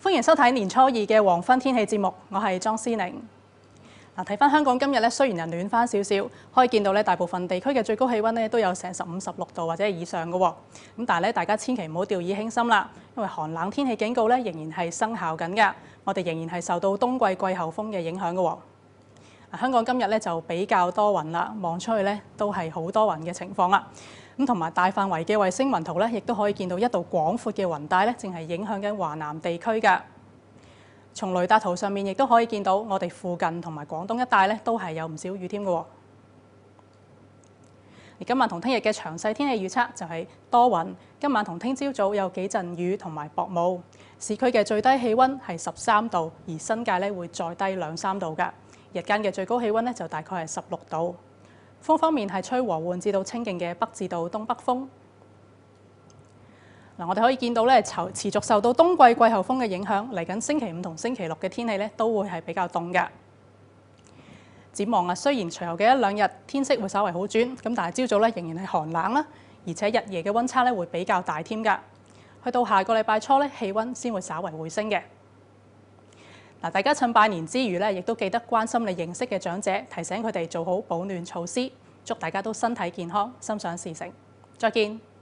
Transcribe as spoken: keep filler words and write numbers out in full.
歡迎收睇年初二嘅黃昏天氣節目，我係莊思寧。嗱，睇翻香港今日咧，雖然係暖翻少少，可以見到咧大部分地區嘅最高氣温咧都有成十五、十六度或者以上嘅喎。咁但係咧，大家千祈唔好掉以輕心啦，因為寒冷天氣警告咧仍然係生效緊㗎。我哋仍然係受到冬季季候風嘅影響嘅喎。香港今日咧就比較多雲啦，望出去咧都係好多雲嘅情況啦。咁同埋大範圍嘅衛星雲圖咧，亦都可以見到一道廣闊嘅雲帶咧，正係影響緊華南地區㗎。從雷達圖上面亦都可以見到，我哋附近同埋廣東一帶咧都係有唔少雨添嘅喎。而今晚同聽日嘅詳細天氣預測就係多雲，今晚同聽朝早有幾陣雨同埋薄霧。市區嘅最低氣温係十三度，而新界咧會再低兩三度㗎。日間嘅最高氣温咧就大概係十六度。風方面係吹和緩至到清勁嘅北至到東北風。嗱，我哋可以見到咧，持持續受到冬季季候風嘅影響，嚟緊星期五同星期六嘅天氣咧都會係比較凍嘅。展望啊，雖然隨後嘅一兩日天色會稍為好轉，咁但係朝早咧仍然係寒冷啦，而且日夜嘅温差咧會比較大添㗎。去到下個禮拜初咧，氣温先會稍為回升嘅。嗱，大家趁拜年之餘咧，亦都記得關心你認識嘅長者，提醒佢哋做好保暖措施。祝大家都身體健康，心想事成。再見。